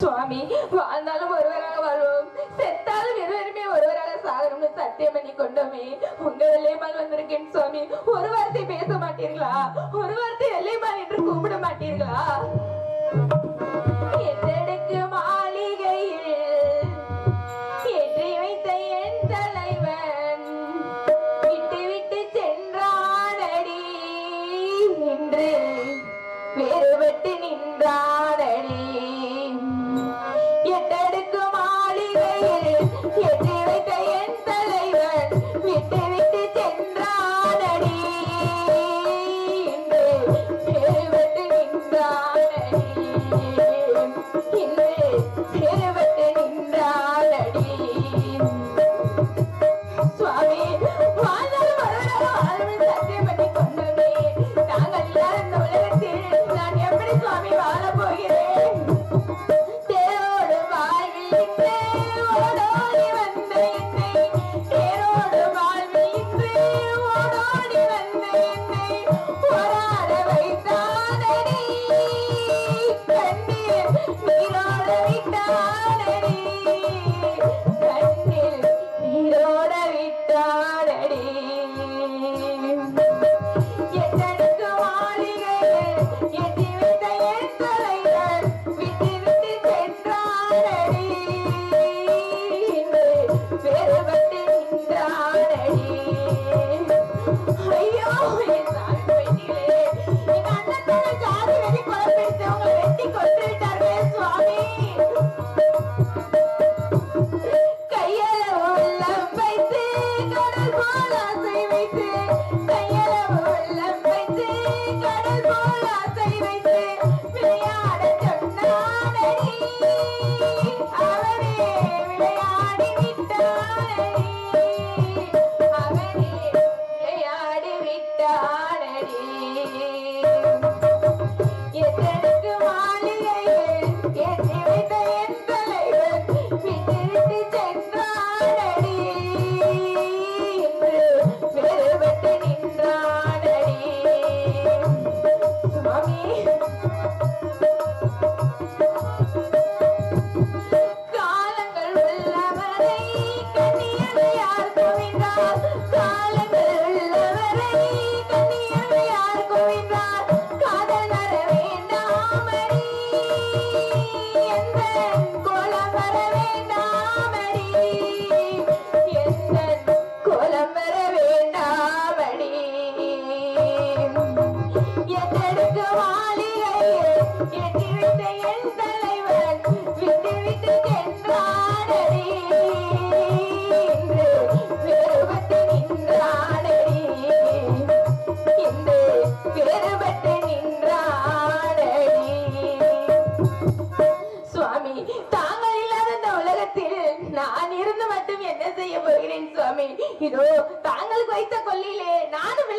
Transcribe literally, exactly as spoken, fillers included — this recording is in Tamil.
சுவாமி, வாழ்ந்தாலும் ஒருவராக வாழ்வோம், செத்தாலும் இருவருமே ஒருவராக சாகணும்னு சத்தியம் பண்ணி கொண்டோமே. உங்க வெள்ளையம்மாள் வந்திருக்கேன் சுவாமி, ஒரு வார்த்தை பேச மாட்டீர்களா? ஒரு வார்த்தை வெள்ளையம்மாள் என்று கூப்பிட மாட்டீர்களா? எட்டடுக்கு மாளிகையில் ஏற்றி வைத்த என் தலைவன் விட்டு விட்டு சென்றானடி, இன்று வேறுபட்டு நின்றானடி. எட்டடுக்கு மாளிகையில் ஏற்றி வைத்த என் தலைவன் விட்டு விட்டு சென்றானடி, இன்று வேறுபட்டு நின்றானடி, இன்று வேறுபட்டு நின்றானடி. சுவாமி, வாழ்ந்தாலும் வருவதாக வாழ்வில் சத்தியம் பண்ணி கொண்டோமே. நாங்கள் இல்லாத இந்த உலகத்தில் நான் எப்படி சுவாமி வாழப் போகிறேன்? தேரோடு வாழ்வில் இன்று ஓடோடி வந்த என்னை, தேரோடு வாழ்வில் இன்று ஓடோடி வந்த என்னை போராட வைத்தானடி, கண்ணீர் நீரோட விட்டானடி, கண்ணீர் நீரோட விட்டானடி. எட்டடுக்கு மாளிகையில் ஏற்றி வைத்த என் தலைவன் விட்டு விட்டு சென்றானடி, இன்று வேறுபட்டு நின்றானடி. ஐயோ, என் சாமி போயிட்டீங்களே. எங்க அண்ணத்தோட ஜாதி வெறி குழப்பிட்டு உங்களை வெட்டி கொண்டு விட்டார்களே சுவாமி. கையளவு உள்ளம் வைத்து கடல் போல் ஆசை வைத்து, கையளவு உள்ளம் வைத்து கடல் போல் ஆசை வைத்து விளையாட சொன்னானடி, அவனே விளையாடி விட்டானடி, அவனே விளையாடி விட்டானடி. எத்தனுக்கு மாளிகையில் ஏற்றி வைத்த என் தலைவன் விட்டு விட்டு சென்றானடி, இன்று வேறுபட்டு நின்றானடி. சுவாமி, காலங்கள் உள்ளவரை கண்ணியனை யார் கோவிந்தார், காலங்கள் உள்ளவரை கண்ணியனை யார் கோவிந்தார், காதல் வர வேண்டாமடி, எந்தன் கோலம் வர வேண்டாமடி, எந்தன் கோலம் வர வேண்டாமடி. எட்டடுக்கு மாளிகையில் ஏற்றி வைத்த என் தலைவன் விட்டு விட்டு சென்றானடி, இன்று வேறுபட்டு நின்றானடி, இன்று வேறுபட்டு நின்றானடி. சுவாமி, தாங்கள் இல்லாத இந்த உலகத்தில் நான் இருந்து மட்டும் என்ன செய்ய போகிறேன் சுவாமி? இதோ தாங்களுக்கு வைத்த கொல்லிலே நானும்